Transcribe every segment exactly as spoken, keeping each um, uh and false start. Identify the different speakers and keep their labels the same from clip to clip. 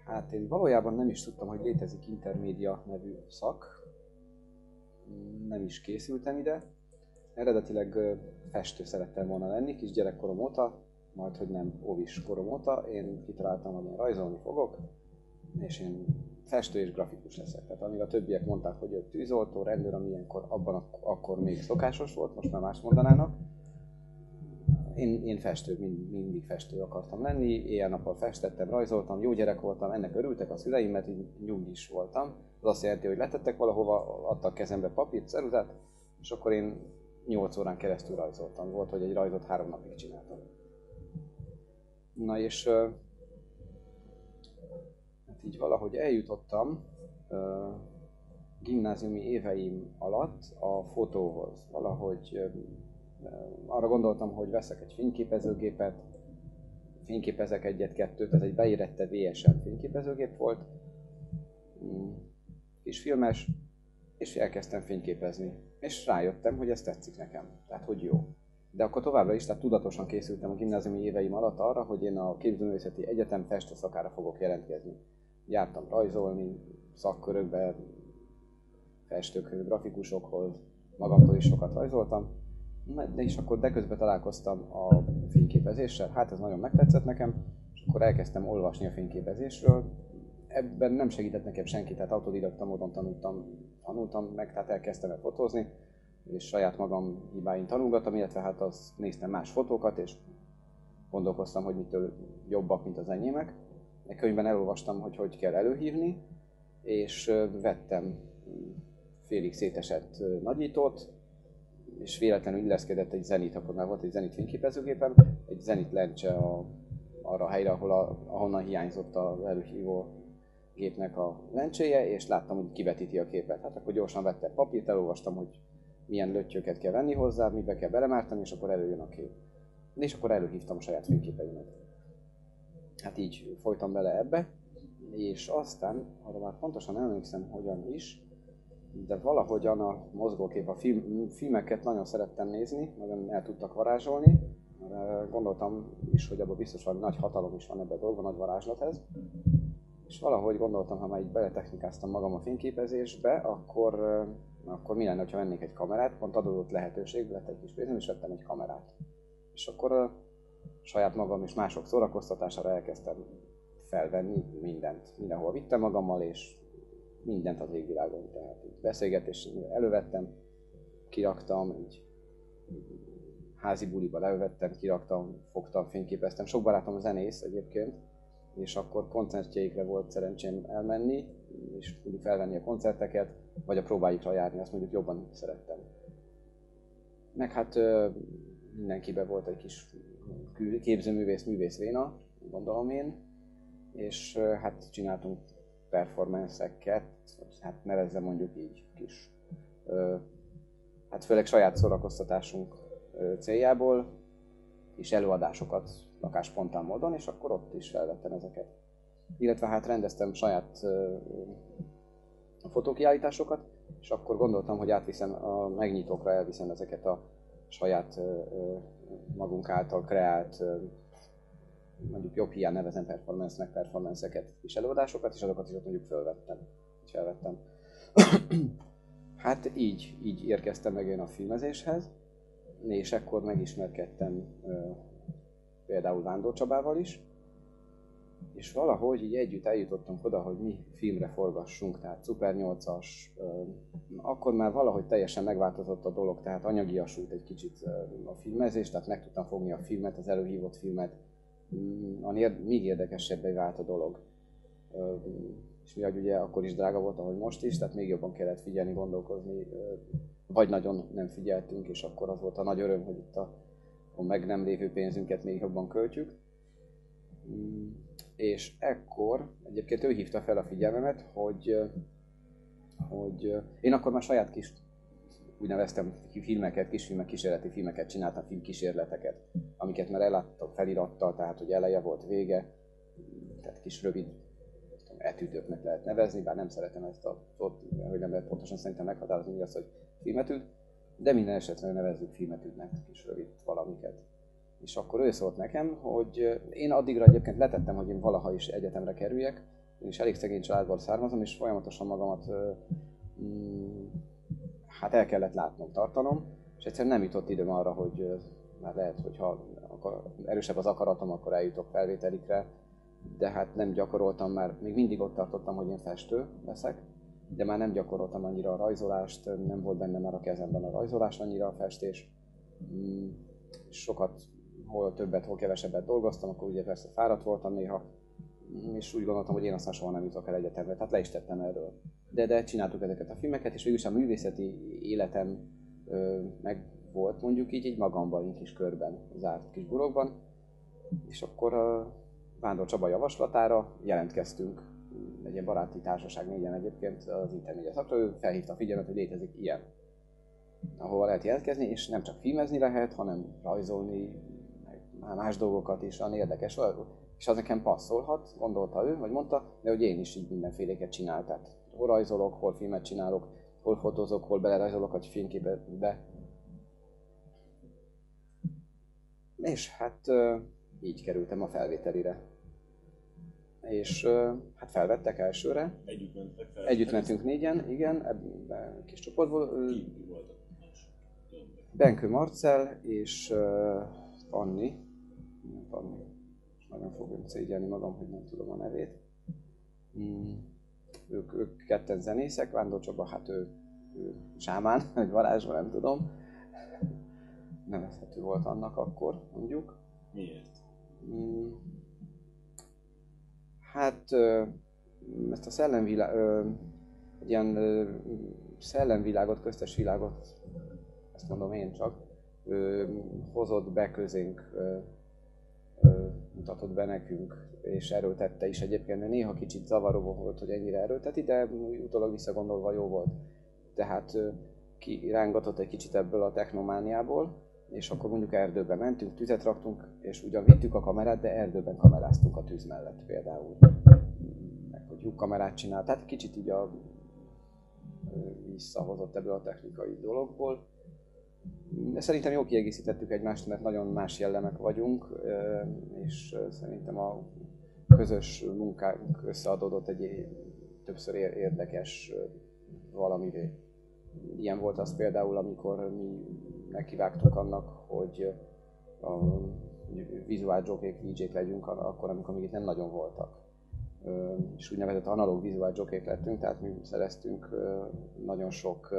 Speaker 1: Hát én valójában nem is tudtam, hogy létezik intermédia nevű szak. Nem is készültem ide. Eredetileg festő szerettem volna lenni, kis gyerekkorom óta, majd hogy nem óvis korom óta. Én kitaláltam, hogy én rajzolni fogok, és én festő és grafikus leszek. Tehát amíg a többiek mondták, hogy ő tűzoltó, rendőr, ami ilyenkor abban ak- akkor még szokásos volt, most már más mondanának. Én, én festő, mind, mindig festő akartam lenni, éjjel-nappal festettem, rajzoltam, jó gyerek voltam, ennek örültek a szüleim, mert így nyugis voltam. Az azt jelenti, hogy letettek valahova, adtak kezembe papírt, ceruzát, és akkor én nyolc órán keresztül rajzoltam. Volt, hogy egy rajzot három napig csináltam. Na és hát így valahogy eljutottam gimnáziumi éveim alatt a fotóhoz. Valahogy arra gondoltam, hogy veszek egy fényképezőgépet, fényképezek egyet-kettőt, ez egy beérette vé es em fényképezőgép volt, kis filmes, és elkezdtem fényképezni. És rájöttem, hogy ez tetszik nekem, tehát hogy jó. De akkor továbbra is, tehát tudatosan készültem a gimnáziumi éveim alatt arra, hogy én a Képzőművészeti Egyetem festőszakára fogok jelentkezni. Jártam rajzolni, szakkörökbe, festőkhöz, grafikusokhoz, magamtól is sokat rajzoltam. De és akkor de közben találkoztam a fényképezéssel, hát ez nagyon megtetszett nekem, és akkor elkezdtem olvasni a fényképezésről. Ebben nem segített nekem senki, tehát autodidakta módon tanultam, tanultam meg, tehát elkezdtem el fotózni, és saját magam hibáin tanulgattam, illetve hát azt néztem más fotókat, és gondolkoztam, hogy mitől jobbak, mint az enyémek. Egy könyvben elolvastam, hogy hogy kell előhívni, és vettem félig szétesett nagyítót, és véletlenül illeszkedett egy Zenit, akkor már volt egy Zenit fényképezőgépem, egy Zenit lencse a, arra a helyre, ahol a, ahonnan hiányzott az előhívó gépnek a lencséje, és láttam, hogy kivetíti a képet. Hát akkor gyorsan vettem papírt, elolvastam, hogy milyen löttyöket kell venni hozzá, mibe kell belemártani, és akkor előjön a kép. És akkor előhívtam a saját fényképeimet. Hát így folytam bele ebbe, és aztán, arra már pontosan emlékszem, hogyan is, de valahogyan a mozgókép, a film, filmeket nagyon szerettem nézni, nagyon el tudtak varázsolni. Gondoltam is, hogy abban biztos valami nagy hatalom is van ebben a dolgban, nagy varázslat ez. És valahogy gondoltam, ha már így beletechnikáztam magam a fényképezésbe, akkor, akkor mi lenne, ha vennék egy kamerát, pont adódott lehetőség, lett egy kis pénzem, és vettem egy kamerát. És akkor saját magam és mások szórakoztatására elkezdtem felvenni mindent. Mindenhol vittem magammal, és mindent az égvilágon. Tehát beszélgetés elővettem, kiraktam, így házi buliba elővettem, kiraktam, fogtam, fényképeztem. Sok barátom zenész egyébként, és akkor koncertjeikre volt szerencsém elmenni, és mondjuk felvenni a koncerteket, vagy a próbáikra járni, azt mondjuk jobban szerettem. Meg hát mindenkiben volt egy kis képzőművész, művész véna, gondolom én, és hát csináltunk performance-eket, hát nevezzem mondjuk így kis, hát főleg saját szórakoztatásunk céljából, és előadásokat lakáspontán módon, és akkor ott is felvettem ezeket. Illetve hát rendeztem saját fotókiállításokat, és akkor gondoltam, hogy átviszem a megnyitókra, elviszem ezeket a saját magunk által kreált, mondjuk jobb hiány nevezem performance-nek performance-eket és előadásokat, és azokat is ott mondjuk felvettem. felvettem. Hát így, így érkeztem meg én a filmezéshez, és ekkor megismerkedtem például Vándor Csabával is, és valahogy így együtt eljutottunk oda, hogy mi filmre forgassunk, tehát Super nyolcas, akkor már valahogy teljesen megváltozott a dolog, tehát anyagiasult egy kicsit a filmezés, tehát meg tudtam fogni a filmet, az előhívott filmet, még érdekesebbé vált a dolog. És mivel ugye akkor is drága volt, ahogy most is, tehát még jobban kellett figyelni, gondolkozni, vagy nagyon nem figyeltünk, és akkor az volt a nagy öröm, hogy itt a, a meg nem lévő pénzünket még jobban költjük. És ekkor egyébként ő hívta fel a figyelmemet, hogy, hogy én akkor már saját kis, úgy neveztem, filmeket, kisfilmek, kísérleti filmeket csináltam, filmkísérleteket, amiket már elláttam felirattal, tehát hogy eleje volt, vége, tehát kis rövid etüdöknek lehet nevezni, bár nem szeretem ezt a szót, hogy nem lehet pontosan szerintem meghatározni, mi az, hogy filmetűd, de minden esetre nevezzük filmetűdnek, kis rövid valamiket. És akkor ő szólt nekem, hogy én addigra egyébként letettem, hogy én valaha is egyetemre kerüljek, én is elég szegény családból származom, és folyamatosan magamat mm, hát el kellett látnom, tartanom, és egyszerűen nem jutott időm arra, hogy már lehet, hogy ha erősebb az akaratom, akkor eljutok felvételikre, de hát nem gyakoroltam már, még mindig ott tartottam, hogy én festő leszek, de már nem gyakoroltam annyira a rajzolást, nem volt benne már a kezemben a rajzolás annyira a festés. Sokat, hol többet, hol kevesebbet dolgoztam, akkor ugye persze fáradt voltam néha, és úgy gondoltam, hogy én aztán soha nem jutok el egyetemre, tehát le is tettem erről. De, de csináltuk ezeket a filmeket, és végülis a művészeti életem ö, meg volt mondjuk így egy magamban, egy kis körben, zárt kis burokban, és akkor a Vándor Csaba javaslatára jelentkeztünk, egy ilyen baráti társaság négyen egyébként az i té négy szakra, ő felhívta a figyelmet, hogy létezik ilyen, ahova lehet jelentkezni, és nem csak filmezni lehet, hanem rajzolni, meg más dolgokat is, olyan érdekes, és az nekem passzolhat, gondolta ő, vagy mondta, de hogy én is így mindenféléket csinál, tehát hol rajzolok, hol filmet csinálok, hol fotózok, hol belerajzolok egy fényképbe. És hát így kerültem a felvételire. És hát felvettek elsőre.
Speaker 2: Együtt mentek fel?
Speaker 1: Együtt mentünk négyen, igen, ebben a kis csoportból.
Speaker 2: Ki voltak?
Speaker 1: Benkő Marcell és uh, Anni. Anni. Nagyon fogom szégyelni magam, hogy nem tudom a nevét. Mm. Ők, ők ketten zenészek, Vándor Csaba, hát ő, ő sámán, vagy varázsol, nem tudom. Nevezhető volt annak akkor, mondjuk.
Speaker 2: Miért?
Speaker 1: Mm. Hát ezt a szellemvilág, egy ilyen szellemvilágot, köztes világot, ezt mondom én csak, hozott be közénk, mutatott be nekünk, és erőltette is egyébként. Néha kicsit zavaró volt, hogy ennyire erőlteti, de utólag visszagondolva jó volt. Tehát kirángatott egy kicsit ebből a technomániából, és akkor mondjuk erdőbe mentünk, tüzet raktunk, és ugyan vittük a kamerát, de erdőben kameráztunk a tűz mellett például. Meg hogy lyukkamerát csinált, tehát kicsit így a, visszahozott ebből a technikai dologból. De szerintem jól kiegészítettük egymást, mert nagyon más jellemek vagyunk, és szerintem a közös munkánk összeadódott egy többször érdekes valamivé. Ilyen volt az például, amikor mi nekivágtunk annak, hogy a vizuál jokék, vé jék legyünk akkor, amikor még itt nem nagyon voltak. És úgynevezett analóg vizuál jokék lettünk, tehát mi szereztünk nagyon sok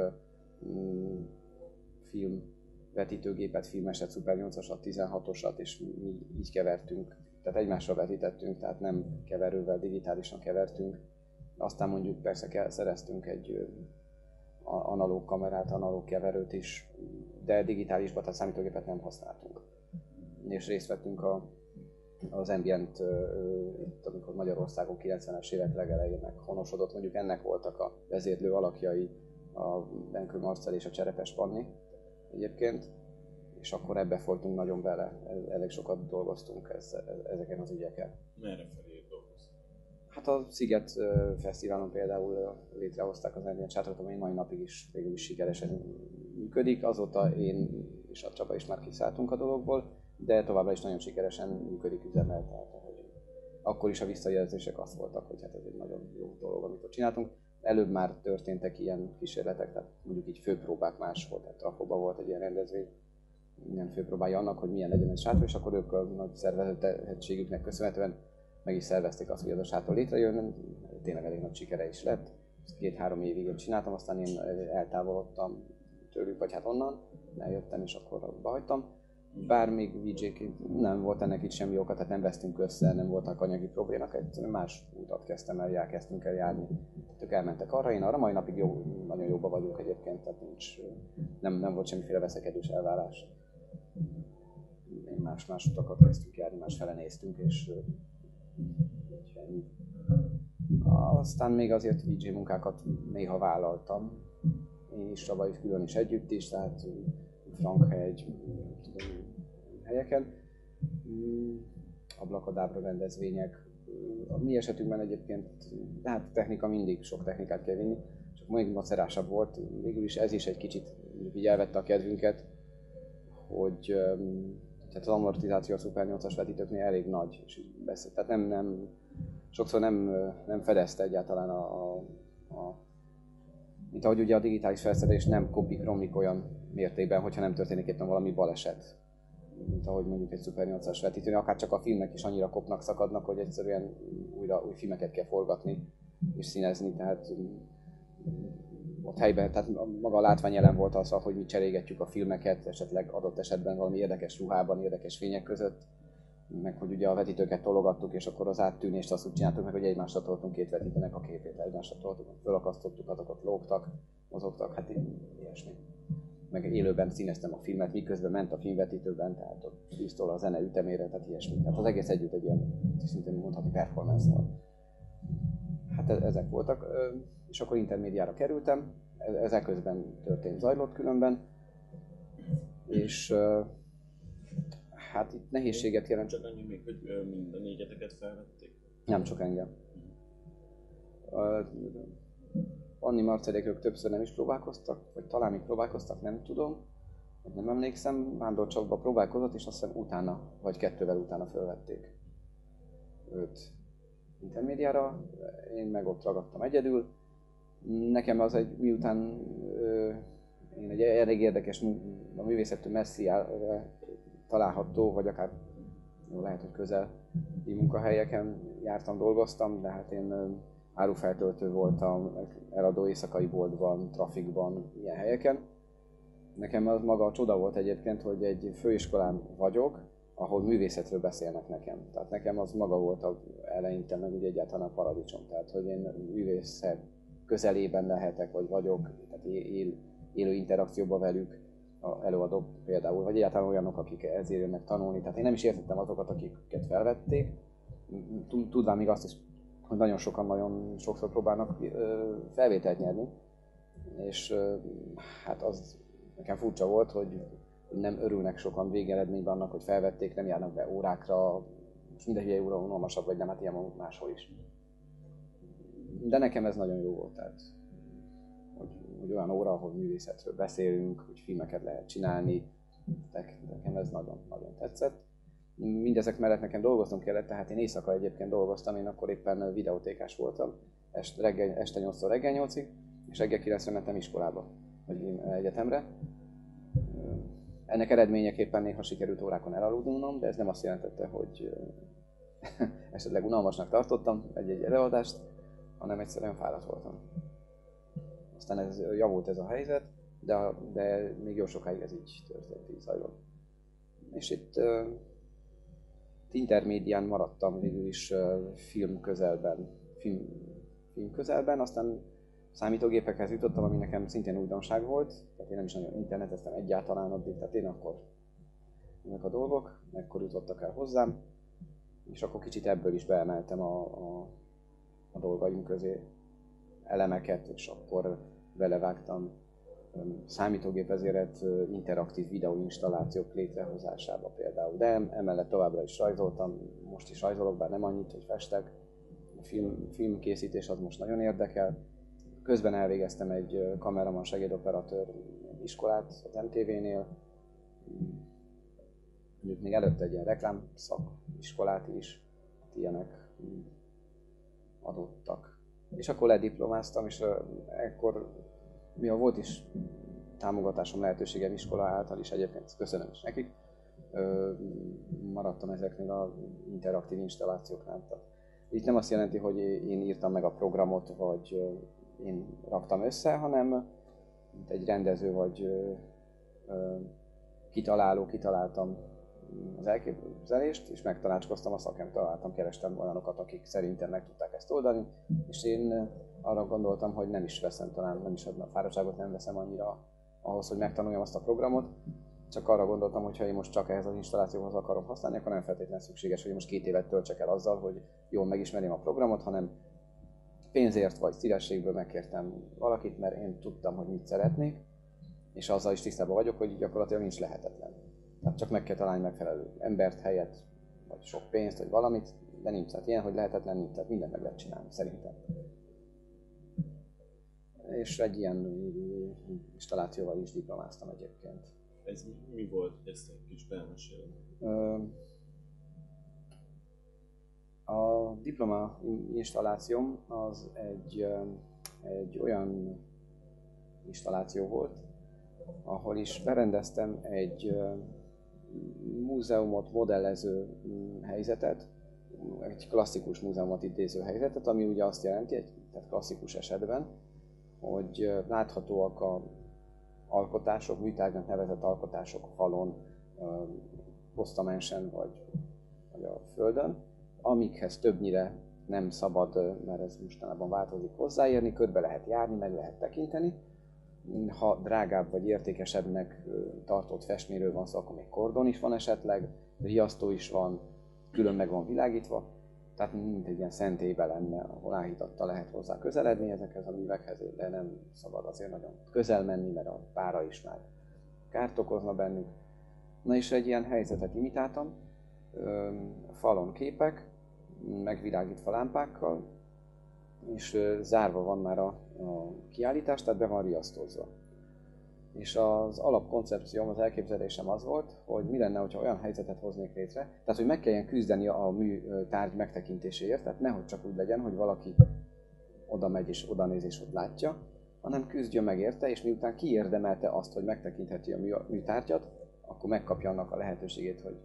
Speaker 1: filmvetítőgépet, filmeset, Super nyolcasat, tizenhatosat, és mi így kevertünk, tehát egymásra vetítettünk, tehát nem keverővel, digitálisan kevertünk. Aztán mondjuk persze szereztünk egy analóg kamerát, analóg keverőt is, de digitálisban, tehát számítógépet nem használtunk. És részt vettünk a, az ambient, itt, amikor Magyarországon kilencvenes évek legelején meghonosodott, mondjuk ennek voltak a vezérlő alakjai, a Benkő Marcell és a Cserepes Panni egyébként, és akkor ebbe folytunk nagyon bele, elég sokat dolgoztunk ezeken az ügyeken.
Speaker 2: Merre felé dolgoztunk?
Speaker 1: Hát a Sziget Fesztiválon például létrehozták az ambient sátratot, ami mai napig is végül is sikeresen működik. Azóta én és a Csaba is már kiszálltunk a dologból, de továbbra is nagyon sikeresen működik, üzemel. Tehát, hogy akkor is a visszajelzések azt voltak, hogy hát ez egy nagyon jó dolog, amit ott csináltunk. Előbb már történtek ilyen kísérletek, tehát mondjuk így főpróbák máshol, tehát Trafóban volt egy ilyen rendezvény, ilyen főpróbája annak, hogy milyen legyen egy sátor, és akkor ők a nagy szervezettségüknek köszönhetően meg is szervezték azt, hogy ez a sátor létrejön, tényleg elég nagy sikere is lett. Két-három évig én csináltam, aztán én eltávolodtam tőlük, vagy hát onnan, eljöttem és akkor abba hagytam. Bár még vé jék nem volt ennek itt semmi oka, tehát nem vesztünk össze, nem voltak anyagi problémák, egyszerűen más utat kezdtem el, kezdtünk el járni. Ők elmentek arra, én arra, mai napig jó, nagyon jóban vagyunk egyébként, tehát nincs, nem, nem volt semmiféle veszekedős elvárás. Más-más utakat kezdtünk járni, másfele néztünk, és ennyi. Aztán még azért vé jé munkákat néha vállaltam. Én is, Csaba is, külön is együtt is, tehát Frankhegy helyeken. Ablakadábra rendezvények. A mi esetünkben egyébként, hát technika mindig, sok technikát kell vinni, csak még macerásabb volt. Végül is ez is egy kicsit így elvette a kedvünket, hogy tehát az amortizáció a Super nyolcas vetítőknél elég nagy, és így beszél, tehát nem, nem sokszor nem, nem fedezte egyáltalán a, a, a mint ahogy ugye a digitális felszerelés nem kopik, romlik olyan mértékben, hogyha nem történik éppen valami baleset. Mint ahogy mondjuk egy Super nyolcas vetítőn, akár csak a filmek is annyira kopnak, szakadnak, hogy egyszerűen újra új filmeket kell forgatni és színezni, tehát ott helyben, tehát maga a látványelem volt az, hogy mi cserégetjük a filmeket, esetleg adott esetben valami érdekes ruhában, érdekes fények között, meg hogy ugye a vetítőket tologattuk, és akkor az áttűnést azt úgy csináltuk meg, hogy egymásra toltunk két vetítőnek a képét, egymásra toltuk, fölakasztottuk, azokat lógtak, mozogtak, hát ilyesmi. Meg élőben színeztem a filmet, miközben ment a filmvetítőben, tehát ott tíztől a zene ütemére, tehát ilyesmi. Tehát az egész együtt egy ilyen, szintén mondhatni, performance-nal. Hát ezek voltak, és akkor intermédiára kerültem, ezek közben történt, zajlott különben, és hát itt nehézséget jelent.
Speaker 2: Csak annyi még, hogy mind a négyeteket felvették?
Speaker 1: Nem, csak engem. Anni Marcelékről többször nem is próbálkoztak, vagy talán még próbálkoztak, nem tudom, nem emlékszem. Vándor Csaba próbálkozott, és azt hiszem utána, vagy kettővel utána felvették őt intermédiára. Én meg ott ragadtam egyedül. Nekem az egy, miután ö, én egy elég érdekes, a művészettől messzi áll, található, vagy akár jó, lehet, hogy közeli munkahelyeken jártam, dolgoztam, de hát én árufeltöltő voltam, eladó éjszakai boltban, trafikban, ilyen helyeken. Nekem az maga a csoda volt egyébként, hogy egy főiskolán vagyok, ahol művészetről beszélnek nekem. Tehát nekem az maga volt az eleinte, meg ugye egyáltalán a paradicsom. Tehát, hogy én művészet közelében lehetek, vagy vagyok, tehát él, élő interakcióban velük, a előadók például, vagy egyáltalán olyanok, akik ezért jönnek tanulni. Tehát én nem is értettem azokat, akiket felvették. Tudván még azt is, hogy nagyon sokan nagyon sokszor próbálnak felvételt nyerni. És hát az nekem furcsa volt, hogy nem örülnek sokan végeredményben annak, hogy felvették, nem járnak be órákra, és minden hülye óra unalmasabb, vagy nem, hát ilyen van máshol is. De nekem ez nagyon jó volt, tehát hogy, hogy olyan óra, ahol művészetről beszélünk, hogy filmeket lehet csinálni, nekem ez nagyon-nagyon tetszett. Mindezek mellett nekem dolgoznom kellett, tehát én éjszaka egyébként dolgoztam, én akkor éppen videótékás voltam, este, reggel, este nyolctól reggel nyolcig, és reggel kilencre mentem iskolába, vagy egyetemre. Ennek eredményeképpen néha sikerült órákon elaludnom, de ez nem azt jelentette, hogy esetleg unalmasnak tartottam egy-egy előadást, hanem egyszerűen fáradt voltam. Aztán ez javult ez a helyzet, de, de még jó sokáig ez így történt, így zajlott. És itt uh, intermédián maradtam végül is uh, film közelben, film, film közelben, aztán számítógépekhez jutottam, ami nekem szintén újdonság volt, tehát én nem is nagyon interneteztem egyáltalán addig, tehát én akkor ezek a dolgok, ekkor jutottak el hozzám, és akkor kicsit ebből is beemeltem a, a, a dolgaim közé elemeket, és akkor belevágtam számítógépezérelt interaktív videóinstallációk létrehozásába például, de emellett továbbra is rajzoltam, most is rajzolok, bár nem annyit, hogy festek. A film, filmkészítés az most nagyon érdekel. Közben elvégeztem egy kameraman segédoperatőr iskolát az em té vé-nél. Mondjuk még előtte egy ilyen reklámszakiskolát is, ilyenek adottak. És akkor lediplomáztam, és ekkor, mivel volt is támogatásom, lehetőségem iskola által is, egyébként köszönöm is nekik, maradtam ezeknél az interaktív installációknál. Itt nem azt jelenti, hogy én írtam meg a programot, vagy én raktam össze, hanem mint egy rendező vagy ö, ö, kitaláló, kitaláltam az elképzelést, és megtanácskoztam a szakem, találtam, kerestem olyanokat, akik szerintem meg tudták ezt oldani, és én arra gondoltam, hogy nem is veszem, talán nem is a fáradtságot nem veszem annyira ahhoz, hogy megtanuljam azt a programot, csak arra gondoltam, hogy ha én most csak ehhez az installációhoz akarom használni, akkor nem feltétlenül szükséges, hogy most két évet töltsek el azzal, hogy jól megismerjem a programot, hanem pénzért vagy szívességből megkértem valakit, mert én tudtam, hogy mit szeretnék, és azzal is tisztában vagyok, hogy gyakorlatilag nincs lehetetlen. Tehát csak meg kell találni megfelelő embert, helyet, vagy sok pénzt, vagy valamit, de nincs. Tehát ilyen, hogy lehetetlen nincs, tehát mindent meg lehet csinálni, szerintem. És egy ilyen installációval is diplomáztam egyébként.
Speaker 2: Ez mi volt, hogy ezt egy kis elmesélni?
Speaker 1: A diploma installációm az egy, egy olyan installáció volt, ahol is berendeztem egy múzeumot modellező helyzetet, egy klasszikus múzeumot idéző helyzetet, ami ugye azt jelenti, egy tehát klasszikus esetben, hogy láthatóak a alkotások, műtárgynak nevezett alkotások falon, posztamensen vagy, vagy a földön, amikhez többnyire nem szabad, mert ez mostanában változik, hozzáérni, körbe lehet járni, meg lehet tekinteni. Ha drágább vagy értékesebbnek tartott festményről van szó, akkor még kordon is van esetleg, riasztó is van, külön meg van világítva, tehát mint egy ilyen szentélybe lenne, ahol áhítattal lehet hozzá közeledni ezekhez a művekhez, de nem szabad azért nagyon közel menni, mert a pára is már kárt okozna bennük. Na és egy ilyen helyzetet imitáltam, falon képek, megvilágítva lámpákkal, és zárva van már a, a kiállítás, tehát be van riasztózva. És az alapkoncepcióm, az elképzelésem az volt, hogy mi lenne, ha olyan helyzetet hoznék létre, tehát hogy meg kelljen küzdeni a műtárgy megtekintéséért, tehát nehogy csak úgy legyen, hogy valaki oda megy és oda néz és ott látja, hanem küzdjön meg érte, és miután kiérdemelte azt, hogy megtekintheti a műtárgyat, akkor megkapja annak a lehetőségét, hogy,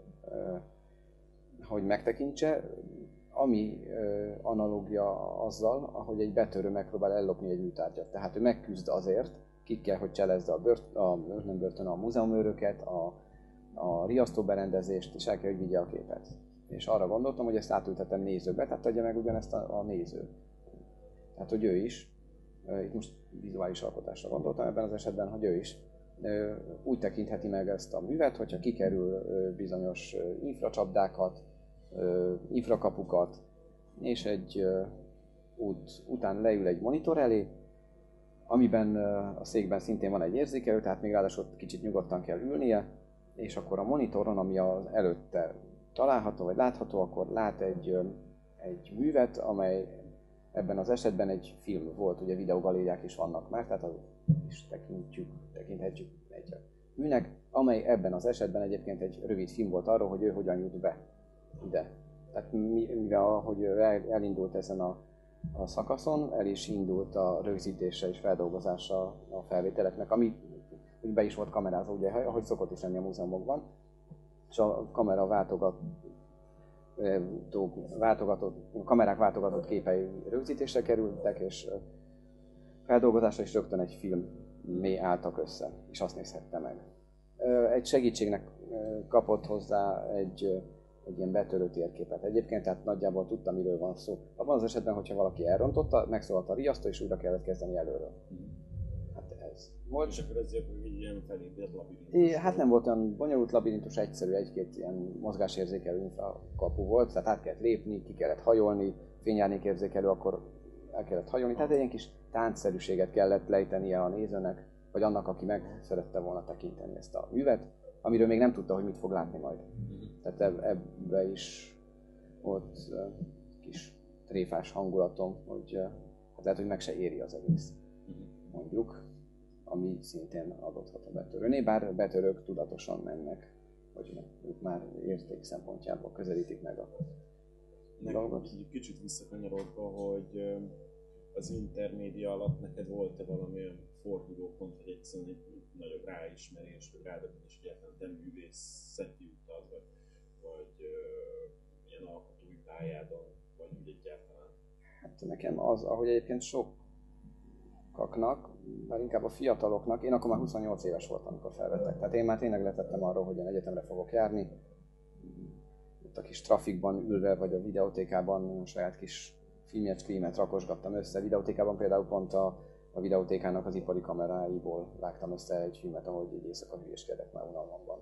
Speaker 1: hogy megtekintse, ami analógia azzal, ahogy egy betörő megpróbál ellopni egy műtárgyat. Tehát ő megküzd azért, ki kell, hogy cselezze a, bört, a, nem börtön, a múzeumőröket, a, a riasztóberendezést, és el kell, hogy vigye a képet. És arra gondoltam, hogy ezt átültetem nézőbe, tehát adja meg ugyanezt a, a néző. Tehát, hogy ő is, itt most vizuális alkotásra gondoltam ebben az esetben, hogy ő is úgy tekintheti meg ezt a művet, hogyha kikerül bizonyos infracsapdákat, infrakapukat, és egy út után leül egy monitor elé, amiben a székben szintén van egy érzékelő, tehát még ráadásul kicsit nyugodtan kell ülnie, és akkor a monitoron, ami az előtte található vagy látható, akkor lát egy, egy művet, amely ebben az esetben egy film volt, ugye videogalériák is vannak már, tehát az is tekintjük, tekinthetjük egy műnek, amely ebben az esetben egyébként egy rövid film volt arról, hogy ő hogyan jut be ide. Tehát mivel ahogy elindult ezen a, a szakaszon, el is indult a rögzítése és feldolgozása a felvételeknek, ami úgy be is volt kamerázva, ugye, ahogy szokott is lenni a múzeumokban, és a kamera váltogat, váltogatott, a kamerák váltogatott képei rögzítésre kerültek, és feldolgozásra is rögtön egy filmmé álltak össze, és azt nézhette meg. Egy segítségnek kapott hozzá egy, egy ilyen betörő térképet egyébként, tehát nagyjából tudtam, miről van szó. Abban az esetben, hogyha valaki elrontotta, megszólalt a riasztó, és újra kellett kezdeni előről. Hát ez
Speaker 2: volt. És akkor ez egy ilyen felépített labirintus?
Speaker 1: Hát nem volt olyan bonyolult labirintus, egyszerű, egy-két ilyen mozgásérzékelő infrakapu volt, tehát át kellett lépni, ki kellett hajolni, fényárnyékérzékelő, akkor el kellett hajolni, tehát egy ilyen kis táncszerűséget kellett lejtenie a nézőnek, vagy annak, aki meg szerette volna tekinteni ezt a művet, amiről még nem tudta, hogy mit fog látni majd. Tehát ebbe is volt kis tréfás hangulatom, hogy hát lehet, hogy meg se éri az egész, mondjuk, ami szintén adódhat a betörőnél, bár betörők tudatosan mennek, hogy ők már érték szempontjából közelítik meg a dolgot.
Speaker 2: Egy kicsit visszakanyarodva, hogy az intermédia alatt neked volt-e valamilyen fordulópont, hogy egyszerűen egy nagyobb ráismerés, vagy rádöbbenés, hogy egyáltalán te művészeti utad, vagy, vagy uh, ilyen alkotói pályádon, vagy úgy egyáltalán?
Speaker 1: Hát nekem az, ahogy egyébként sokaknak, már inkább a fiataloknak, én akkor már huszonnyolc éves voltam, amikor felvettek. Tehát én már tényleg letettem arról, hogy én egyetemre fogok járni. Ott a kis trafikban ülve, vagy a videótékában a saját kis filmjecskéimet rakosgattam össze. A videótékában például pont a, a videótékának az ipari kameráiból vágtam össze egy filmet, ahogy így éjszaka hülyéskedek már unalmamban.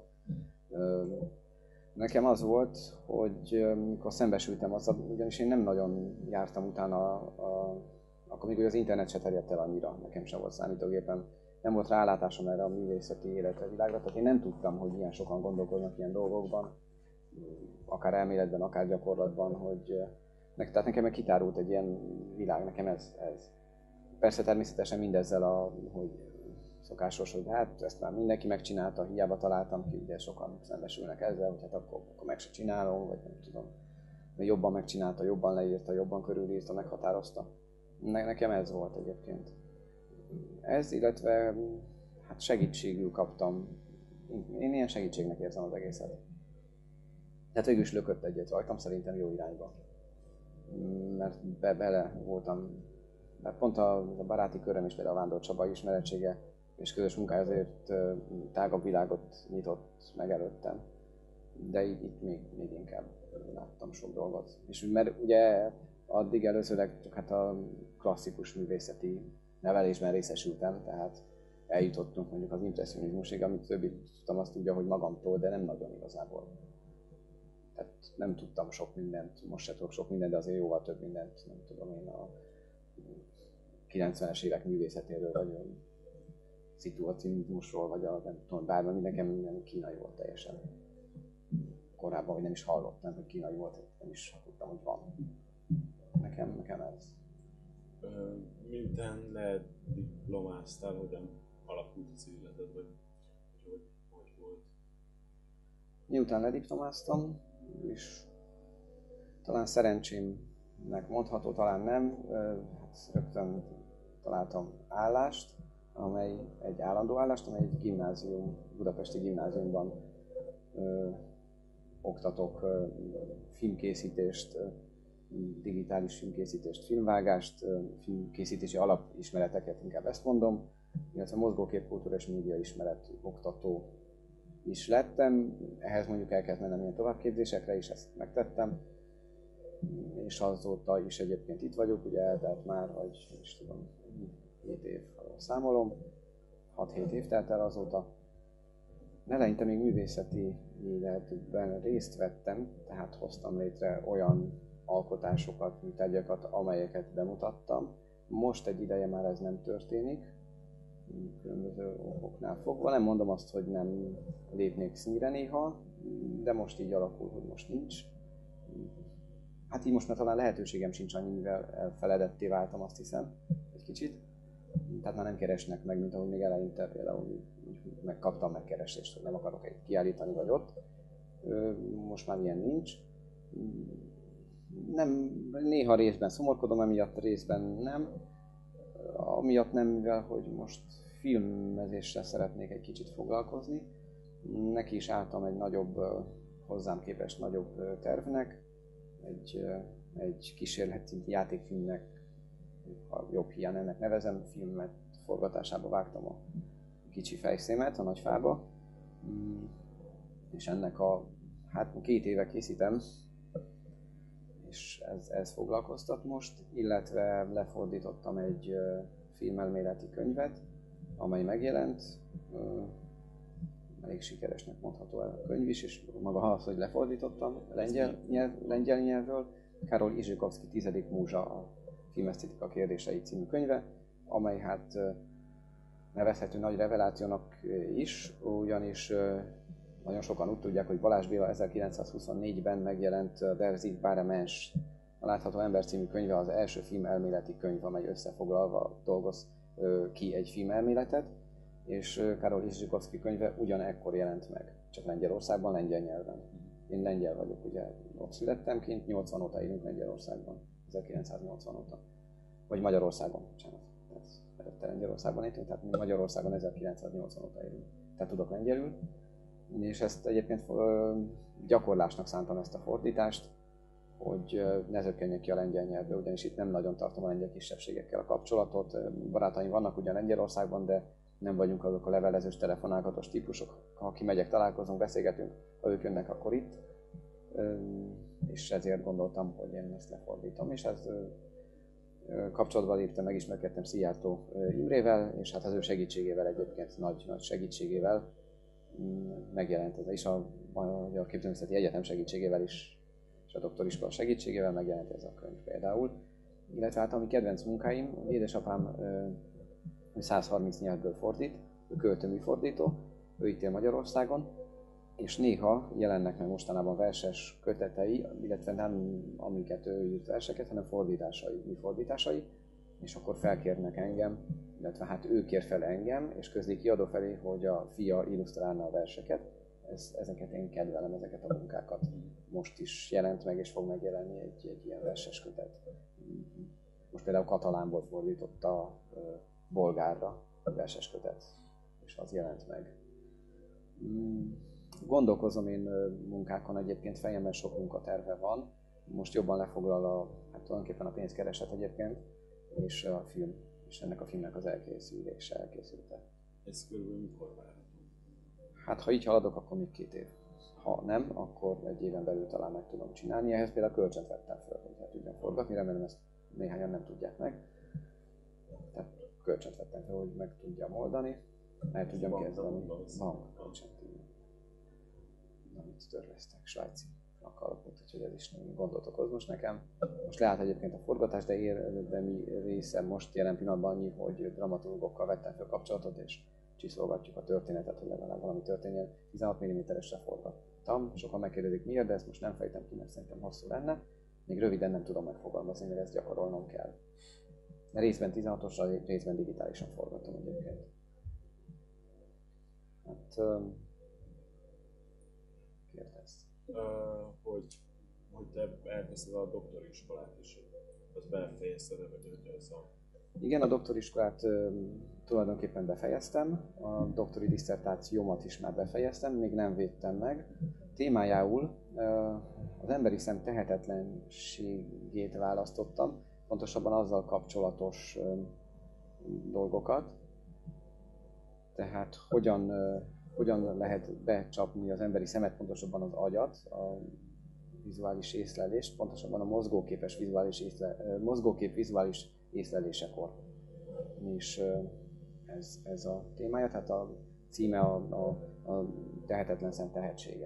Speaker 1: Nekem az volt, hogy amikor szembesültem azzal, ugyanis én nem nagyon jártam utána, a, akkor még az internet se terjedt el annyira, nekem sem volt számítógépem, nem volt rálátásom erre a művészeti életre, világra, tehát én nem tudtam, hogy ilyen sokan gondolkoznak ilyen dolgokban, akár elméletben, akár gyakorlatban, hogy tehát nekem meg kitárult egy ilyen világ, nekem ez, ez. Persze természetesen mindezzel, a, hogy szokásos, hogy hát ezt már mindenki megcsinálta, hiába találtam ki, ugye sokan szembesülnek ezzel, hogy hát akkor, akkor meg se csinálom, vagy nem tudom. jobban megcsinálta, jobban leírta, jobban körülírta, meghatározta. Ne, nekem ez volt egyébként. Ez, illetve hát segítségül kaptam. Én ilyen segítségnek érzem az egészet. Tehát végül is lökött egyet rajtam, szerintem jó irányba. Mert be, bele voltam, mert pont a, a baráti köröm is, például a Vándor Csaba ismeretsége és közös munkája azért tágabb világot nyitott meg előttem. De itt, itt még, még inkább láttam sok dolgot. És mert ugye addig előzőleg csak hát a klasszikus művészeti nevelésben részesültem, tehát eljutottunk mondjuk az impresszionizmusig, amit többit tudtam, azt tudja, hogy magamtól, de nem nagyon igazából. Tehát nem tudtam sok mindent, most se tudok sok mindent, de azért jóval több mindent, nem tudom én a kilencvenes évek művészetéről, vagy a szituacionizmusról, vagy a nem tudom, bármi, nekem minden kínai volt teljesen. Korábban, hogy nem is hallottam, hogy kínai volt, nem is tudtam, hogy van. Nekem, nekem ez.
Speaker 2: Miután lediplomáztál, hogyan alakult az életed, vagy hogy, hogy volt?
Speaker 1: Miután lediplomáztam, és talán szerencsémnek mondható, talán nem, hát rögtön találtam állást, amely egy állandó állást, amely egy gimnázium, budapesti gimnáziumban ö, oktatok ö, filmkészítést, ö, digitális filmkészítést, filmvágást, ö, filmkészítési alapismereteket, inkább ezt mondom, illetve mozgóképkultúra és média ismeret oktató is lettem. Ehhez mondjuk el kellett mennem ilyen továbbképzésekre is, ezt megtettem. És azóta is egyébként itt vagyok, ugye eltelt már, vagy is tudom, hét év számolom, hat-hét év telt el azóta. Eleinte még művészeti életben részt vettem, tehát hoztam létre olyan alkotásokat, műtárgyakat, amelyeket bemutattam. Most egy ideje már ez nem történik, különböző okoknál fogva. Nem mondom azt, hogy nem lépnék színre néha, de most így alakul, hogy most nincs. Hát így most már talán lehetőségem sincs annyi, mivel elfeledetté váltam, azt hiszem, egy kicsit. Tehát már nem keresnek meg, mint ahogy még eleinte például megkaptam megkeresést, hogy nem akarok egy kiállítani vagy ott. Most már ilyen nincs. Nem, néha részben szomorkodom, emiatt részben nem. Amiatt nem, mivel hogy most filmezéssel szeretnék egy kicsit foglalkozni. Neki is álltam egy nagyobb, hozzám képest nagyobb tervnek. Egy, egy kísérleti játékfilmnek, ha jobb hiány ennek nevezem, filmet forgatásába vágtam a kicsi fejszémet a nagyfába. És ennek a, hát két éve készítem, és ez, ez foglalkoztat most, illetve lefordítottam egy filmelméleti könyvet, amely megjelent. Elég sikeresnek mondható el a könyv is, és maga az, hogy lefordítottam lengyel, nyelv, lengyel nyelvről. Karol Izsikovszky tizedik múzsa a filmesztétika kérdései című könyve, amely hát nevezhető nagy revelációnak is, ugyanis nagyon sokan úgy tudják, hogy Balázs Béla ezerkilencszázhuszonnégyben megjelent Der Sichtbare Mensch, a Látható Ember című könyve az első filmelméleti könyv, amely összefoglalva dolgoz ki egy filmelméletet, és Karol Izsikovszky könyve ugyanekkor jelent meg, csak Lengyelországban, lengyel nyelven. Én lengyel vagyok, ugye ott születtem kint, nyolcvan óta élünk Lengyelországban, ezerkilencszáznyolcvan óta. Vagy Magyarországon, bocsánat. Előtte Lengyelországban éltünk, tehát mi Magyarországon ezerkilencszáznyolcvan óta élünk. Tehát tudok lengyelül, és ezt egyébként gyakorlásnak szántam ezt a fordítást, hogy ne zökkenjek ki a lengyel nyelvbe, ugyanis itt nem nagyon tartom a lengyel kisebbségekkel a kapcsolatot. Barátaim vannak ugyan Lengyelországban, de nem vagyunk azok a levelezős, telefonálgatós típusok. Ha kimegyek, találkozunk, beszélgetünk, ha ők jönnek, akkor itt. És ezért gondoltam, hogy én ezt lefordítom. És ez kapcsolatban léptem, megismerkedtem Szijjártó Imrével, és hát az ő segítségével egyébként, nagy, nagy segítségével megjelent ez is, a Magyar Képzőművészeti Egyetem segítségével is, és a doktoriskola segítségével megjelent ez a könyv például. Illetve hát a mi kedvenc munkáim, édesapám százharminc nyelvből fordít, ő költőmű fordító, ő itt él Magyarországon, és néha jelennek meg mostanában verses kötetei, illetve nem amiket ő írt verseket, hanem fordításai, mi fordításai, és akkor felkérnek engem, illetve hát ő kér fel engem, és közli kiadó felé, hogy a fia illusztrálna a verseket, ez, ezeket én kedvelem, ezeket a munkákat. Most is jelent meg, és fog megjelenni egy, egy ilyen verses kötet. Most például katalánból fordította bolgárra a verses kötet, és az jelent meg. Gondolkozom én munkákon, egyébként fejemben sok munkaterve van. Most jobban lefoglal a, hát tulajdonképpen a pénzkereset egyébként, és a film, és ennek a filmnek az elkészülése, elkészülte.
Speaker 2: Ez körülbelül mikor várható?
Speaker 1: Hát ha így haladok, akkor még két év. Ha nem, akkor egy éven belül talán meg tudom csinálni. Ehhez például kölcsönt vettem föl, hogy hát tudjam forgatni, remélem ezt néhányan nem tudják meg. Tehát kölcsönt vettem fel, hogy meg tudjam oldani, el tudjam kezdeni. Van kölcsönt. Amit törlesztek, svájci alapot, úgyhogy ez is nem gondot okoz most nekem. Most lehet egyébként a forgatás, de érdemi része most jelen pillanatban annyi, hogy dramaturgokkal vettem fel kapcsolatot, és csiszolgatjuk a történetet, hogy legalább valami történjen. tizenhat milliméteresre forgattam. Sokan megkérdezik miért, de ezt most nem fejtem ki, mert szerintem hosszú lenne. Még röviden nem tudom megfogalmazni, mert ezt gyakorolnom kell. Mert részben tizenhatosra, részben digitálisan forgatom egyébként. Hát... kérdezz.
Speaker 2: Uh, hogy, hogy te elkezdted a doktori iskolát is, az befejezted, vagy hogy ez a...
Speaker 1: Igen, a doktoriskolát uh, tulajdonképpen befejeztem, a doktori disszertációmat is már befejeztem, még nem védtem meg. Témájául uh, az emberi szem tehetetlenségét választottam, pontosabban azzal kapcsolatos uh, dolgokat. Tehát hogyan, uh, hogyan lehet becsapni az emberi szemet, pontosabban az agyat, a vizuális észlelést, pontosabban a mozgóképes vizuális észle, uh, mozgókép vizuális észlelésekor. És uh, ez, ez a témája, tehát a címe a, a, a tehetetlen szem tehetsége.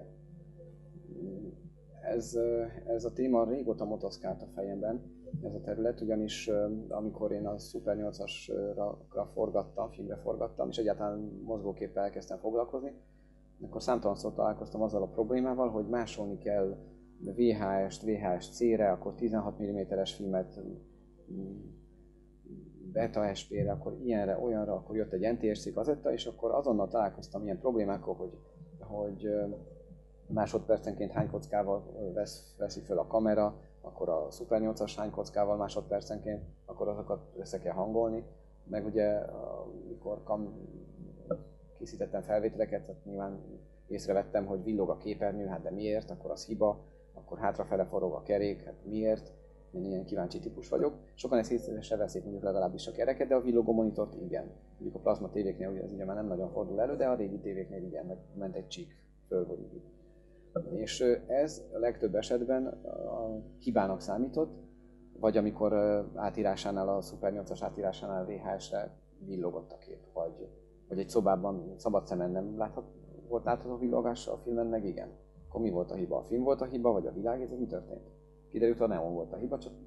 Speaker 1: Ez, ez a téma régóta motoszkált a fejemben, ez a terület, ugyanis amikor én a Super nyolcasra forgattam, filmre forgattam, és egyáltalán mozgóképpel elkezdtem foglalkozni, akkor számtalanszor találkoztam azzal a problémával, hogy másolni kell vé há est vé há es cére, akkor tizenhat milliméteres filmet beta es pére, akkor ilyenre, olyanra, akkor jött egy en té es cé kazetta, és akkor azonnal találkoztam ilyen problémákkal, hogy, hogy másodpercenként hány kockával vesz, veszi föl a kamera, akkor a Super nyolcas hány kockával másodpercenként, akkor azokat össze kell hangolni. Meg ugye, amikor kam... készítettem felvételeket, tehát nyilván észrevettem, hogy villog a képernyő, hát de miért, akkor az hiba, akkor hátrafele forog a kerék, hát miért. Én ilyen kíváncsi típus vagyok. Sokan ezt észre se veszik, mondjuk legalábbis a kereket, de a villogó monitort igen. Mondjuk a plazma tévéknél ugye ez ugye már nem nagyon fordul elő, de a régi tévéknél igen, meg ment egy csík föl, vagy így. És ez a legtöbb esetben a hibának számított, vagy amikor átírásánál, a Super nyolcas átírásánál vé há esre villogott a kép, vagy, vagy egy szobában szabad szemen nem láthat, volt látható villogás a filmen, meg igen. Akkor mi volt a hiba? A film volt a hiba, vagy a világ, ez mi történt? Kiderült, a neon volt a hiba, csak...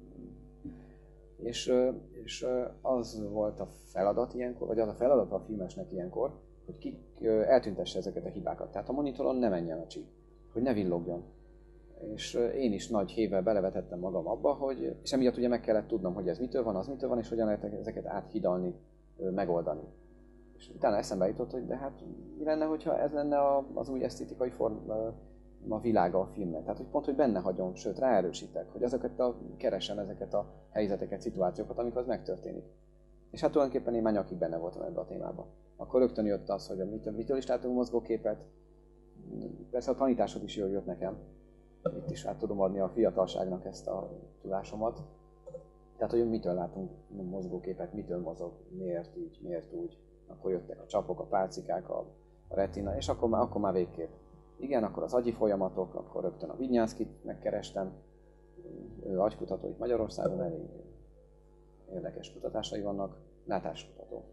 Speaker 1: És, és az volt a feladat ilyenkor, vagy az a feladat a filmesnek ilyenkor, hogy ki eltüntesse ezeket a hibákat. Tehát a monitoron ne menjen a csík, hogy ne villogjon. És én is nagy hévvel belevetettem magam abba, hogy, és emiatt ugye meg kellett tudnom, hogy ez mitől van, az mitől van, és hogyan lehet ezeket áthidalni, megoldani. És utána eszembe jutott, hogy de hát mi lenne, hogyha ez lenne az új esztétikai forma, a világa a filmnek. Tehát, hogy pont, hogy benne hagyom, sőt, ráerősítek, hogy ezeket a, keresem ezeket a helyzeteket, szituációkat, amikor az megtörténik. És hát tulajdonképpen én már nyakig benne voltam ebben a témában. Akkor rögtön jött az, hogy mitől, mitől is látunk mozgóképet. Persze a tanításod is jól jött nekem. Itt is át tudom adni a fiatalságnak ezt a tudásomat. Tehát, hogy mitől látunk mozgóképet, mitől mozog, miért így, miért úgy. Akkor jöttek a csapok, a pálcikák, a, a retina, és akkor már, akkor már végképp. Igen, akkor az agyi folyamatok, akkor rögtön a Vignyánszkit megkerestem. Ő agykutató itt Magyarországon, elég érdekes kutatásai vannak, látáskutató.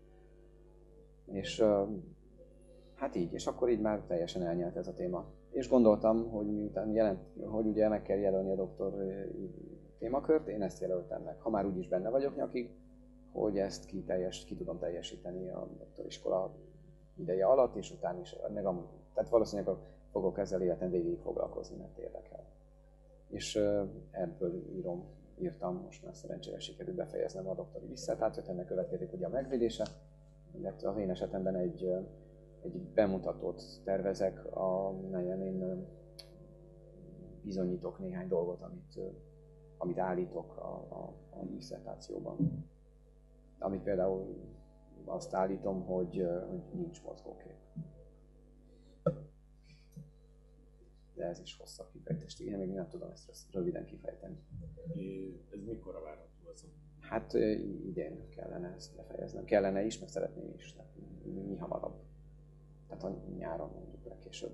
Speaker 1: És hát így, és akkor így már teljesen elnyelt ez a téma. És gondoltam, hogy miután jelent, hogy ugye meg kell jelölni a doktor témakört, én ezt jelöltem meg. Ha már úgyis benne vagyok nyakig, hogy ezt ki, teljes, ki tudom teljesíteni a doktoriskola ideje alatt, és után is, meg a, tehát valószínűleg fogok ezzel életem végéig foglalkozni, mert érdekel. És ebből írom, írtam, most már szerencsére sikerült befejeznem a doktori disszertációt, ennek következik ugye a megvédése, illetve az én esetemben egy egy bemutatót tervezek, amelyen én bizonyítok néhány dolgot, amit, amit állítok a, a, a disszertációban. Amit például azt állítom, hogy, hogy nincs mozgókép. De ez is hosszabb kifejtést, igen, még nem tudom ezt röviden kifejteni.
Speaker 2: Ez mikorra várható az?
Speaker 1: Hát idén kellene ezt befejeznem. Kellene is, meg szeretném is. Tehát mi hamarabb. Tehát a nyáron mondjuk legkésőbb.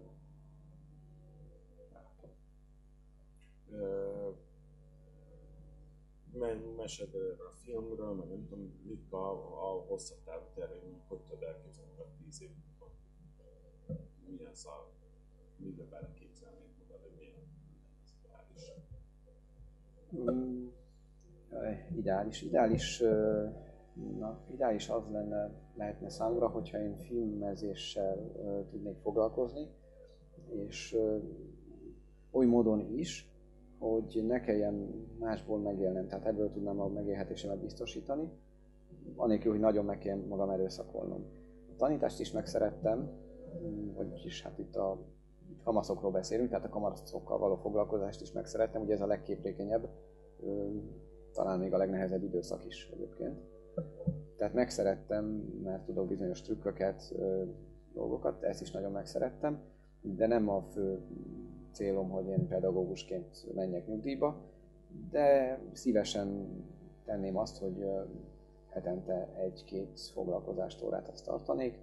Speaker 2: Mesed a filmről, meg nem tudom, mik a, a hosszabb távú terveink, hogy tudod elképzelni a tíz év múlva? Mi az a, miben beleképzelnék magad, hogy milyen ideális?
Speaker 1: Mm, ideális, ideális, na, ideális az lenne, lehetne számomra, hogyha én filmezéssel uh, tudnék foglalkozni, és uh, oly módon is, hogy ne kelljen másból megélnem, tehát ebből tudnám a megélhetésemet biztosítani, anélkül, hogy nagyon meg kell magam erőszakolnom. A tanítást is megszerettem, vagyis hát itt a itt kamaszokról beszélünk, tehát a kamaszokkal való foglalkozást is megszerettem, ugye ez a legképlékenyebb, talán még a legnehezebb időszak is egyébként. Tehát megszerettem, mert tudok bizonyos trükköket, dolgokat, ezt is nagyon megszerettem, de nem a fő célom, hogy én pedagógusként menjek nyugdíjba, de szívesen tenném azt, hogy hetente egy-két foglalkozást, órát azt tartanék,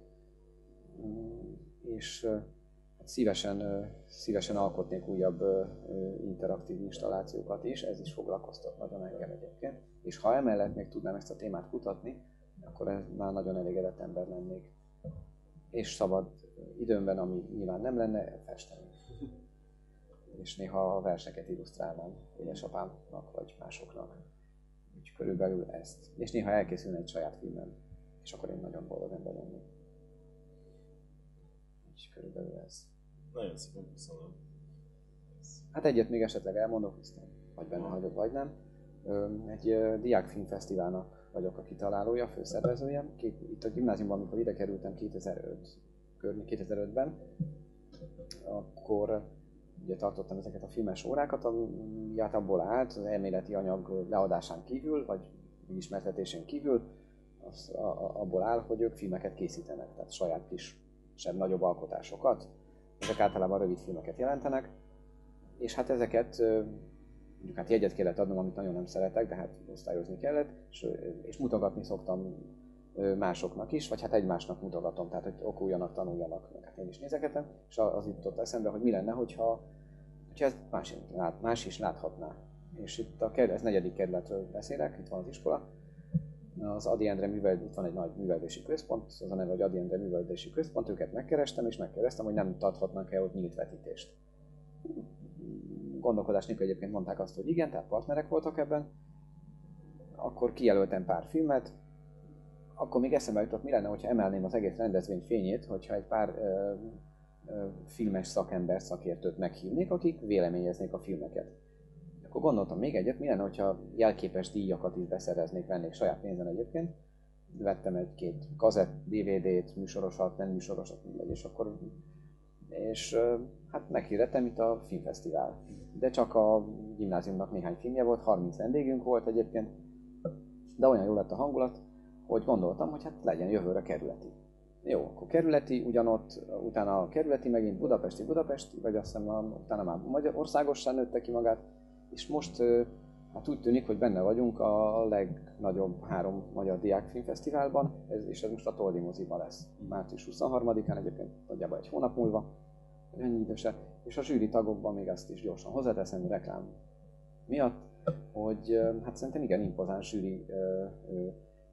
Speaker 1: és szívesen, szívesen alkotnék újabb interaktív installációkat is, ez is foglalkoztat nagyon engem egyébként, és ha emellett még tudnám ezt a témát kutatni, akkor már nagyon elégedett ember lennék. És szabad időmben, ami nyilván nem lenne, festeni. És néha a verseket illusztrálnám édesapámnak vagy másoknak. Úgy körülbelül ezt. És néha elkészülne egy saját filmem, és akkor én nagyon boldog ember lennék. És körülbelül ez.
Speaker 2: Nagyon szépen köszönöm.
Speaker 1: Hát egyet még esetleg elmondok, aztán vagy benne hagyok, vagy nem. Egy diákfilmfesztiválnak vagyok a kitalálója, főszervezője. Itt a gimnáziumban, amikor ide kerültem kétezer-öt, kétezer-ötben, akkor ugye tartottam ezeket a filmes órákat, ami hát abból állt, az elméleti anyag leadásán kívül, vagy ismertetésén kívül, az a, a, abból áll, hogy ők filmeket készítenek, tehát saját kis, sem nagyobb alkotásokat. Ezek általában rövid filmeket jelentenek, és hát ezeket, mondjuk hát jegyet kellett adnom, amit nagyon nem szeretek, de hát osztályozni kellett, és, és mutogatni szoktam másoknak is, vagy hát egymásnak mutogatom, tehát hogy okuljanak, tanuljanak, hát én is nézegetem, és az jutott eszembe, hogy mi lenne, hogyha, hogyha ezt más, más is láthatná. És itt a kerület, ez negyedik kerületről beszélek, itt van az iskola, az Ady Endre művel, itt van egy nagy művelődési központ, az a neve, hogy Ady Endre művelődési központ, őket megkerestem, és megkérdeztem, hogy nem tarthatnak-e ott nyílt vetítést. Gondolkodás nélkül egyébként mondták azt, hogy igen, tehát partnerek voltak ebben. Akkor kijelöltem pár filmet, akkor még eszembe jutott, mi lenne, hogyha emelném az egész rendezvény fényét, hogyha egy pár ö, ö, filmes szakember, szakértőt meghívnék, akik véleményeznék a filmeket. Akkor gondoltam még egyet, mi lenne, hogyha jelképes díjakat is beszereznék, vennék saját pénzen egyébként. Vettem egy-két kazett, dé vé dét, műsorosat, nem műsorosat, mindegy, és akkor és hát meghirdettem itt a filmfesztivál. De csak a gimnáziumnak néhány filmje volt, harminc vendégünk volt egyébként, de olyan jó lett a hangulat, hogy gondoltam, hogy hát legyen jövőre kerületi. Jó, akkor kerületi, ugyanott, utána a kerületi megint budapesti, budapesti, vagy azt hiszem, utána már Magyarországosan nőtte ki magát, és most hát úgy tűnik, hogy benne vagyunk a legnagyobb három magyar diákfilmfesztiválban, ez, és ez most a Toldi moziban lesz. március huszonharmadikán, egyébként nagyjából egy hónap múlva, ennyi időse, és a zsűri tagokban még azt is gyorsan hozzáteszem reklám miatt, hogy hát szerintem igen impozáns zsűri ö, ö,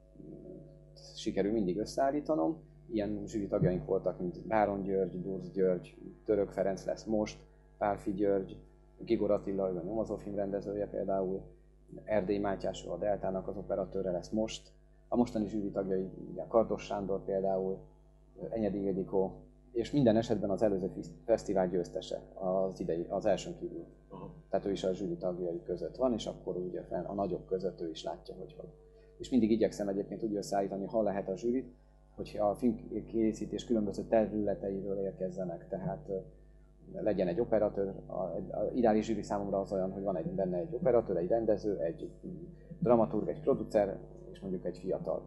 Speaker 1: sikerül mindig összeállítanom. Ilyen zsűri tagjaink voltak, mint Báron György, Durz György, Török Ferenc lesz most, Pálfi György, Gigor Attila, a nyomozófilm rendezője például, Erdély Mátyás, a Deltának az operatőre lesz most. A mostani zsűri tagjai, ugye Kardos Sándor például, Enyedi Ildikó, és minden esetben az előző fesztivál győztese az idei, az elsőn kívül. Aha. Tehát ő is a zsűri tagjai között van, és akkor ugye a nagyobb között ő is látja, hogy hogy. És mindig igyekszem egyébként úgy összeállítani, ha lehet a zsűrit, hogy a filmkészítés különböző területeiről érkezzenek, tehát legyen egy operatőr, az ideális zsűri számomra az olyan, hogy van egy, benne egy operatőr, egy rendező, egy dramaturg, egy producer, és mondjuk egy fiatal.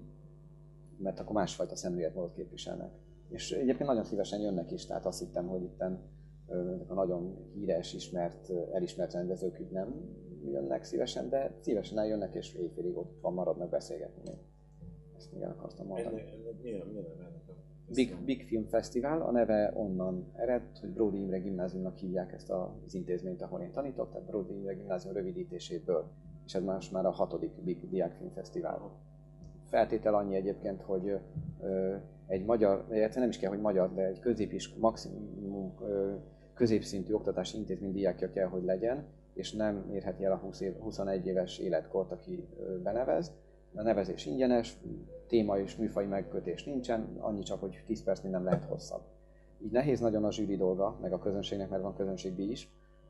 Speaker 1: Mert akkor másfajta szemléletmódot képviselnek. És egyébként nagyon szívesen jönnek is, tehát azt hittem, hogy itten a nagyon híres, ismert, elismert rendezők így nem jönnek szívesen, de szívesen eljönnek, és éjfélig ott van, maradnak beszélgetni még. Ezt még el akartam mondani.
Speaker 2: Ennek, ennek mi a, mi a neve ennek a
Speaker 1: Big, Big Film Festival, a neve onnan ered, hogy Bródi Imre Gimnáziumnak hívják ezt az intézményt, ahol én tanítok, tehát Bródi Imre Gimnázium rövidítéséből, és ez most már a hatodik Big Diákfilm Fesztivál. Feltétel annyi egyébként, hogy ö, egy magyar, illetve nem is kell, hogy magyar, de egy középis, maximum ö, középszintű oktatási intézmény diákja kell, hogy legyen, és nem érheti el a húsz év, huszonegy éves életkort, aki ö, benevez. A nevezés ingyenes, téma és műfaj megkötés nincsen, annyi csak, hogy tíz percnél nem lehet hosszabb. Így nehéz nagyon a zsűri dolga, meg a közönségnek, mert van közönségdíj is,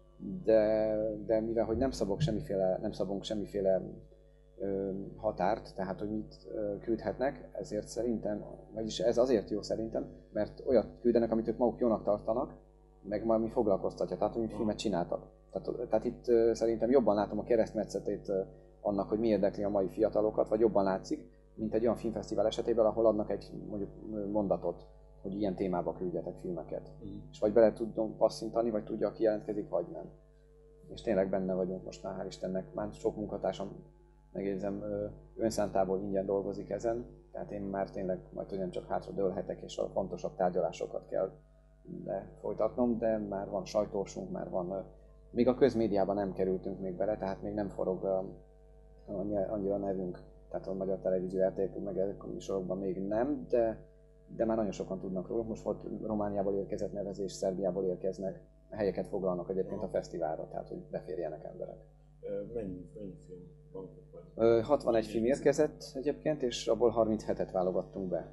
Speaker 1: de, de mivel hogy nem szabok semmiféle, nem szabunk semmiféle ö, határt, tehát hogy mit ö, küldhetnek, ezért szerintem, vagyis ez azért jó szerintem, mert olyat küldenek, amit ők maguk jónak tartanak, meg valami foglalkoztatja, tehát hogy filmet csináltak. Tehát, tehát itt ö, szerintem jobban látom a keresztmetszetét ö, annak, hogy mi érdekli a mai fiatalokat, vagy jobban látszik, mint egy olyan filmfesztivál esetében, ahol adnak egy mondjuk mondatot, hogy ilyen témába küldjetek filmeket. Mm. És vagy bele tudunk passzintani, vagy tudja, aki jelentkezik, vagy nem. És tényleg benne vagyunk most már, hál' Istennek. Már sok munkatársam, megjegyzem, önszántából ingyen dolgozik ezen, tehát én már tényleg majd ugyan csak hátra dőlhetek, és a fontosabb tárgyalásokat kell folytatnom, de már van sajtósunk, már van... Még a közmédiában nem kerültünk még bele, tehát még nem forog annyira nevünk, tehát a magyar televízió er té el meg ezek a műsorokban még nem, de, de már nagyon sokan tudnak róla. Most volt Romániából érkezett nevezés, Szerbiából érkeznek, helyeket foglalnak egyébként a fesztiválra, tehát hogy beférjenek emberek.
Speaker 2: Mennyi, mennyi film van?
Speaker 1: hatvanegy film érkezett egyébként, és abból harminchetet válogattunk be.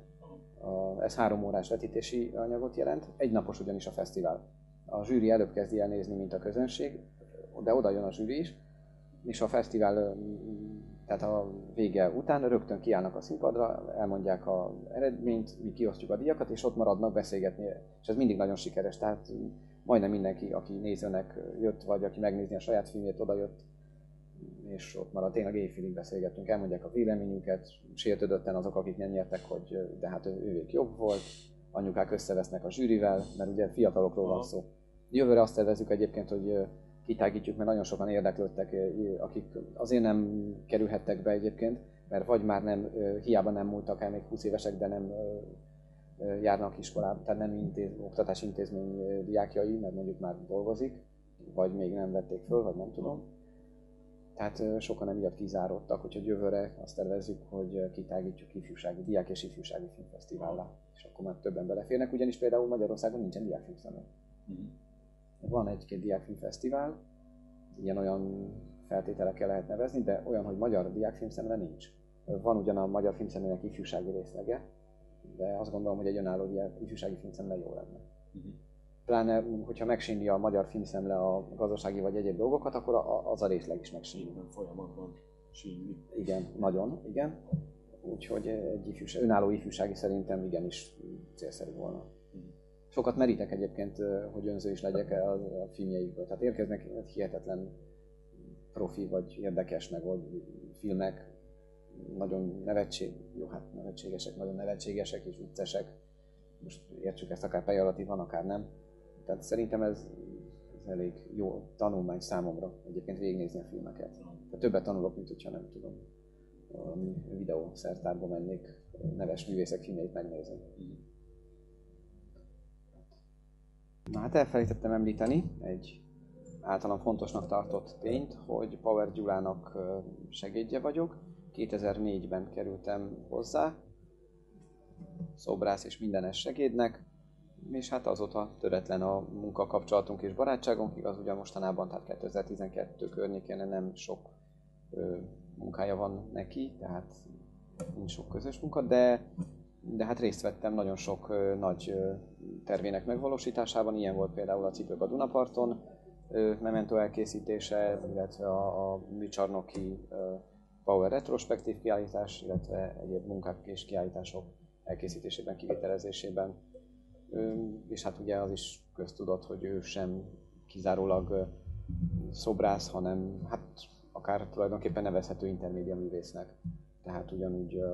Speaker 1: Ez három órás vetítési anyagot jelent, egy napos ugyanis a fesztivál. A zsűri előbb kezdi el nézni, mint a közönség, de oda jön a zsűri is, és a fesztivál, tehát a vége után rögtön kiállnak a színpadra, elmondják az eredményt, mi kiosztjuk a díjakat, és ott maradnak beszélgetni, és ez mindig nagyon sikeres, tehát majdnem mindenki, aki nézőnek jött, vagy aki megnézni a saját filmjét, oda jött, és ott marad, tényleg éjfélig beszélgettünk, elmondják a véleményünket, sértődötten azok, akik nem nyertek, hogy de hát ővék jobb volt, anyukák összevesznek a zsűrivel, mert ugye fiatalokról van szó. Jövőre azt tervezzük egyébként, hogy kitágítjuk, mert nagyon sokan érdeklődtek, akik azért nem kerülhettek be egyébként, mert vagy már nem, hiába nem múltak el még húsz évesek, de nem járnak iskolába, tehát nem intéz, oktatási intézmény diákjai, mert mondjuk már dolgozik, vagy még nem vették föl, vagy nem tudom. Tehát sokan emiatt kizáródtak, úgyhogy jövőre azt tervezzük, hogy kitágítjuk ifjúsági, diák és ifjúsági filmfesztivállá, és akkor már többen beleférnek, ugyanis például Magyarországon nincsen diákfilmszemle. Mm-hmm. Van egy-két diákfilmfesztivál, ilyen-olyan feltételekkel lehet nevezni, de olyan, hogy magyar diákfilmszemle nincs. Van ugyan a magyar filmszemlének ifjúsági részlege, de azt gondolom, hogy egy önálló diák, ifjúsági filmszemle jó lenne. Uh-huh. Pláne, hogyha megsínli a magyar filmszemle a gazdasági vagy egyéb dolgokat, akkor a, az a részleg is megsínli.
Speaker 2: Folyamatban sínli.
Speaker 1: Igen, nagyon, igen. Úgyhogy egy ifjúság, önálló ifjúsági szerintem igenis célszerű volna. Uh-huh. Sokat merítek egyébként, hogy önző is legyek a, a filmjeikből. Tehát érkeznek hihetetlen profi vagy érdekes meg vagy filmek, nagyon nevetség, jó, hát nevetségesek, nagyon nevetségesek és viccesek. Most értsük ezt akár pejoratívan, akár nem. Tehát szerintem ez, ez elég jó tanulmány számomra egyébként végignézni a filmeket. Tehát többet tanulok, mint hogyha nem tudom, valami videószertárba mennék neves művészek filmjeit megnézni. Na hát elfelejtettem említeni egy általam fontosnak tartott tényt, hogy Power Gyulának segédje vagyok. kétezer-négyben kerültem hozzá, szobrász és mindenes segédnek, és hát azóta töretlen a munkakapcsolatunk és barátságunk, igaz ugyan mostanában, tehát kétezer-tizenkettő környékén nem sok ö, munkája van neki, tehát nincs sok közös munka, de, de hát részt vettem nagyon sok ö, nagy ö, tervének megvalósításában, ilyen volt például a Cipők a Dunaparton, ö, memento elkészítése, illetve a, a műcsarnoki ö, Power retrospektív kiállítás, illetve egyéb munkák és kiállítások elkészítésében, kivitelezésében. És hát ugye az is köztudott, hogy ő sem kizárólag szobrász, hanem hát akár tulajdonképpen nevezhető intermédia művésznek. Tehát ugyanúgy ö,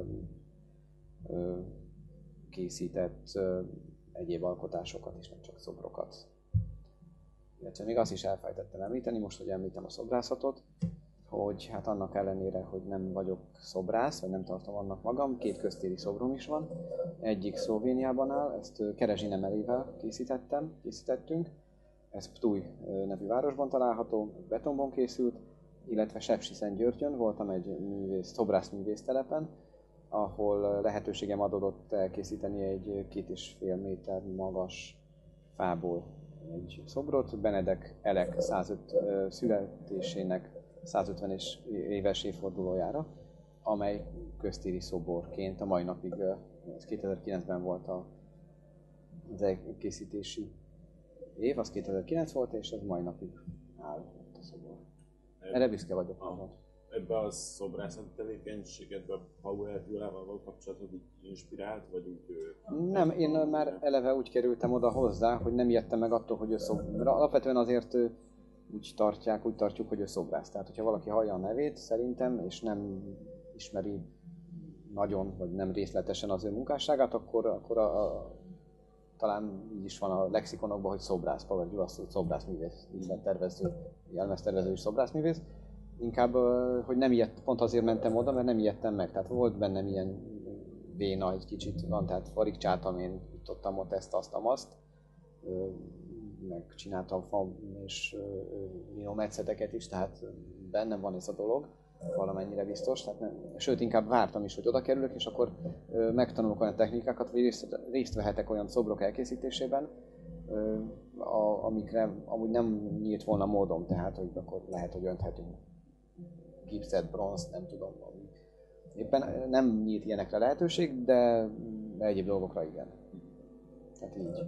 Speaker 1: ö, készített ö, egyéb alkotásokat is, nem csak szobrokat. Illetve még azt is elfelejtettem említeni, most, hogy említem a szobrászatot, hogy hát annak ellenére, hogy nem vagyok szobrász, vagy nem tartom annak magam, két köztéri szobrom is van. Egyik Szlovéniában áll, ezt Kerezsi Nemelével készítettem, készítettünk. Ez Ptuj nevű városban található, betonban készült, illetve Sepsiszentgyörgyön voltam egy művész, szobrászművész telepen, ahol lehetőségem adódott elkészíteni egy két és fél méter magas fából egy szobrot, Benedek Elek százöt születésének százötven éves évfordulójára, amely köztéri szoborként a mai napig, ez kétezer-kilencben volt az elkészítési év, az kétezer-kilenc volt, és az mai napig áll a szobor. Erre büszke vagyok.
Speaker 2: Ah, ebbe a szobrászati tevékenységedbe Bauer Gyulával való kapcsolatod inspirált, vagy úgy?
Speaker 1: Nem, én már eleve úgy kerültem oda hozzá, hogy nem ijedtem meg attól, hogy ő szobrász. Alapvetően azért úgy tartják, úgy tartjuk, hogy ő szobrász. Tehát, hogyha valaki hallja a nevét, szerintem, és nem ismeri nagyon, vagy nem részletesen az ő munkásságát, akkor, akkor a, a, talán így is van a lexikonokban, hogy szobrász, Bauer Gyula szobrászművész, hiszen tervező, jelmeztervező és szobrászművész. Inkább, hogy nem ilyet, pont azért mentem oda, mert nem ijedtem meg. Tehát volt bennem ilyen véna egy kicsit, van, tehát farigcsáltam én, jutottam ott ezt, azt, azt, meg csináltam fa és vinómetszeteket is, tehát bennem van ez a dolog, valamennyire biztos. Tehát nem, sőt, inkább vártam is, hogy oda kerülök, és akkor megtanulok olyan technikákat, vagy részt, részt vehetek olyan szobrok elkészítésében, amikre amúgy nem nyílt volna módom, tehát hogy akkor lehet, hogy önthetünk gipszet, bronzt, nem tudom. Éppen nem nyílt ilyenekre lehetőség, de egyéb dolgokra igen. Tehát így.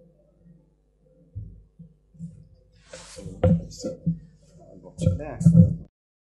Speaker 1: Szép. De